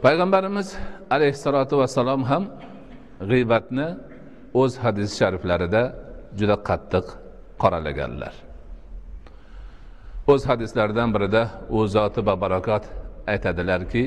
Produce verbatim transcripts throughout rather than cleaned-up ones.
Payg'ambarimiz alayhissalatu vassalom ham g'iybatni o'z hadis shariflarida juda qattiq qoralaganlar. O'z hadislaridan birida u zoti va barakot aytadilarki,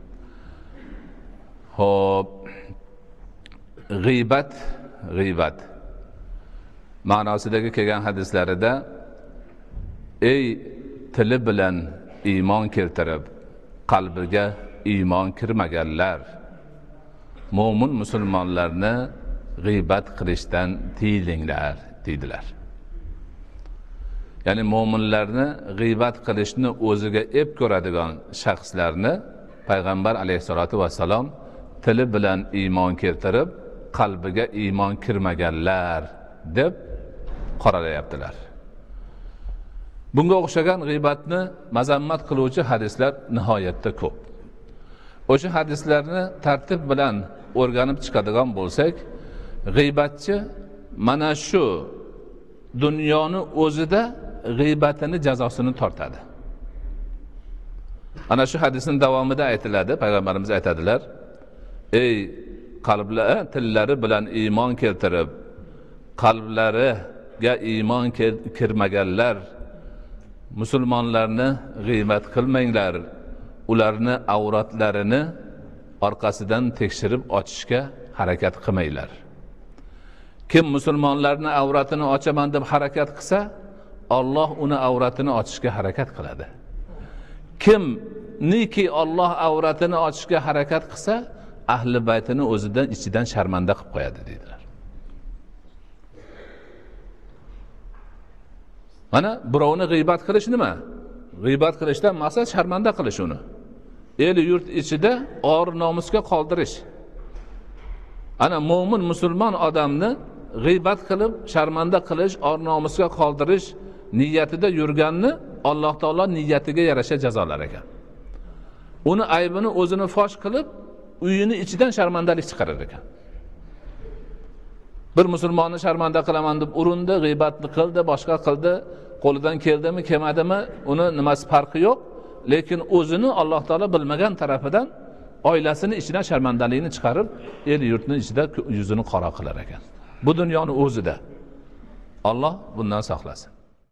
hop g'iybat g'iybat ma'nosidagi kelgan hadislarida ey tili bilan iymon keltirib qalbiga iymon kirmaganlar, mo'min musulmonlarni g'iybat qilishdan tiyilinglar deydilar. Ya'ni mo'minlarni g'iybat qilishni o'ziga ep ko'radigan shaxslarni payg'ambar alayhisolatu vassalom tili bilan iymon keltirib qalbiga iymon kirmaganlar deb qoralayaptilar. Bunga o'xshagan g'iybatni mazammat qiluvchi hadislar nihoyatda ko'p. O'sha hadislarni tartib bilan o'rganib chiqadigan bo'lsak, g'iybatchi mana shu dunyoni o'zida g'iybatini jazosini tortadi. Ana shu hadisning davomida aytiladi, payg'ambarimiz aytadilar: ey qalblari tillari bilan iymon keltirib qalblariga iymon kirmaganlar, musulmonlarni g'iybat qilmanglar, ularni avratlarini orqasidan tekshirib ochishga harakat qilmanglar. Kim musulmonlarni avratini ochaman deb harakat qilsa, Alloh uni avratini ochishga harakat qiladi. Kimniki Alloh avratini ochishga harakat qilsa, ahli baytini o'zidan ichidan sharmanda qilib qo'yadi dedilar. Mana birovni g'iybat qilish nima? G'iybat qilishdan maqsad sharmanda qilish uni. El yurt ichida or nomusga qoldirish. Ana mo'min musulmon odamni g'iybat qilib sharmanda qilish, or nomusga qoldirish niyatida yurganni Alloh taolo niyatiga yarasha jazolar ekan. Uni aybini o'zini fosh qilib, uyini ichidan sharmandalik chiqarar ekan. Bir musulmonni sharmanda qilaman deb urindi, g'iybatni qildi, boshqa qildi, qo'lidan keldimi, kelmadimi, uni nimasi farqi yo'q, lekin o'zini Alloh taolo bilmagan tarafidan oilasini ichidan sharmandalikni chiqarib, el yurtning ichida yuzini qora qilar ekan. Bu dunyoning o'zida. Alloh bundan saqlasin.